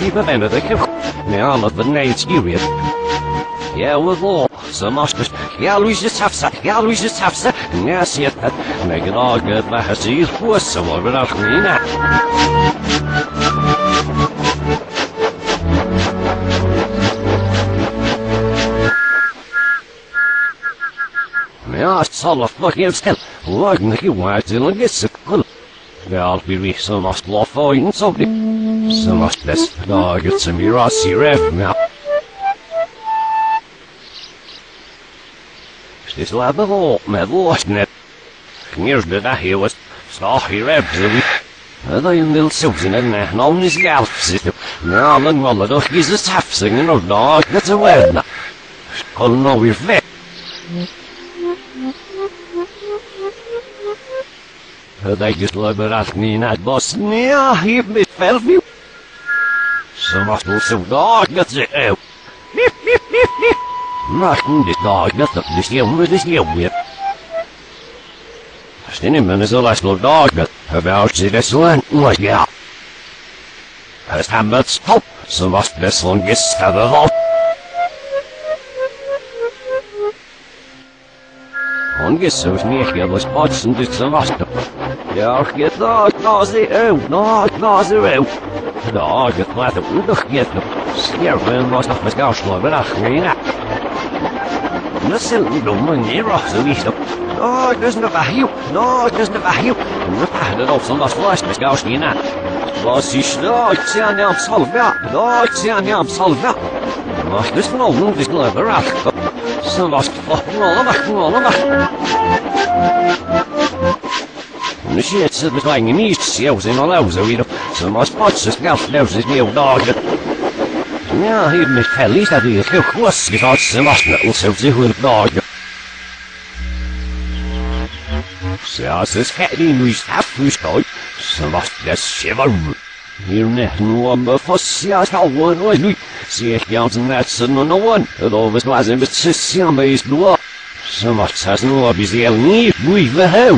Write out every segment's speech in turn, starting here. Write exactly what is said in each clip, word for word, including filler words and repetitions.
keep a bend of the kill. Now I'm at the night's period. Yeah, with all, so much, yeah, Louis just have set, yeah, Louis just have set, and yeah, see it, that, make it all good, but I see it was so over that clean out. Ja, zal of fucking stel. Lag nog je waard till een gesekkel. Wel, wie wie zo must lof in zo dik. Zo must best dag het some mirasi rev now. Stis lab of all, met lost net. Kneers de dag hier was, stach hier rev zo wie. Dat je wil zoeken en na, nou is galf zitten. Nou, dan wel dat is het hafsingen of dag, dat is een word. Kon nou weer weg. Dat is liberat niet naar het bos. Nee, hier met velview. Ze mag wel zo dag dat ze uit. Nip, nip, nip, nip. Maar dit dag dat dat de sneeuw met de sneeuw weer. Stinnemen is al als nog dag dat. About ze dat zo en wat ja. Het hem met stop. Ze was best wel gesteld op. Ongezocht niet, je was potsen dus ze was er. Ja, get dat, dat is uit, dat is uit. Dat is laat op, dat get op. Scherven was nog met gauwslag, maar dat ging niet. Dat is een domme neer, zo is dat. Dat is een verhiel, dat is een verhiel. Dat is een was vast met gauwslag niet. Dat is dat, zijn naam salva, dat zijn naam salva. Maar dat is nog niet, dat is nog verraad. Zo was het, allemaal, allemaal. Nu shit zit met mijn niets, jou zijn al uit zo weer. Zo maar spotjes, geld, nou is nieuw dagen. Ja, hier met Kelly's dat hier heel goed gezegd, ze was net zo veel dagen. Zo, ze is Kelly nu is afgeschoten. Ze was dat shiver. Hier net nu aan de vos, ja, schouwen nooit nu. Zeg je aan zijn netsen en no one. Het overs was een beetje samen is bloed. Zo was het nu op is heel niet, moet we houden.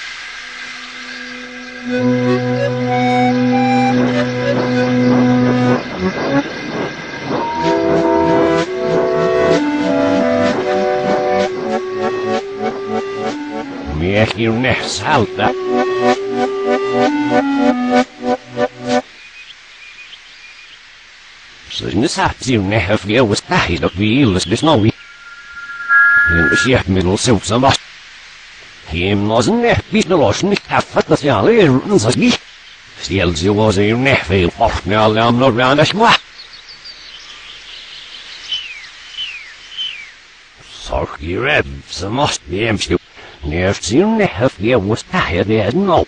Meer hier net houdt dat. Zoals je zegt, hier net heb je was tijd dat we hier is dus nou weer. En de chef middels zo zo was. Hem was een net wie de los niet heeft dat je alleen ons als niet. Stel ze was hier net veel op nou dan nog aan de schwa. Zorg je reb, ze moest be hem stil. Neerst hier net heb je was tijd dat nou.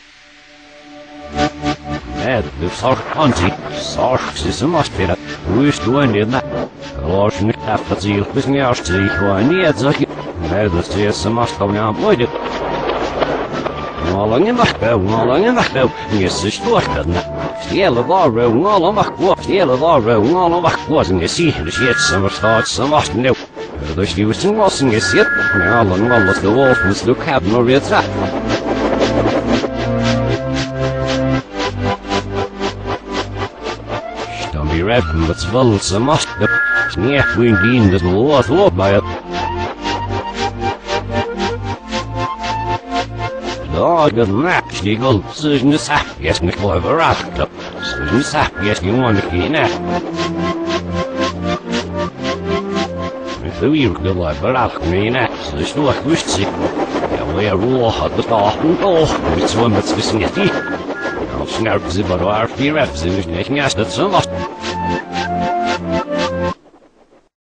Net de zorg kan zien, zorg ze moest weer. Hoe is doen dit nou? Als je niet hebt dat ze bis niet als ze gewoon niet zeg je. Nee, dat is ze moest gewoon aan worden. Al lang mag wel, al lang mag wel. Je is stoort dat nou. Stelen daar wel, al mag wel, stelen daar wel, al mag wel. En je ziet, dus je het ze verstaat, ze moest nou. Dus die was een wassen gezet. Ja, al lang wel dat de wolf moest ook hebben nog weer terug. Die redden met zwol ze mast op. Sneeuw wien dien dat lood loop bij het. Daar gaat match die gold. Ze is niet sap, je is niet wel verracht op. Ze is niet sap, je is niet want ik niet. Ik doe hier de wel verracht niet. Ze is nog wist zich. Ja, weer rol had het al goed oog. Met zo'n met z'n niet die. Als snel ze maar waar vier reps in is niet dat zo was.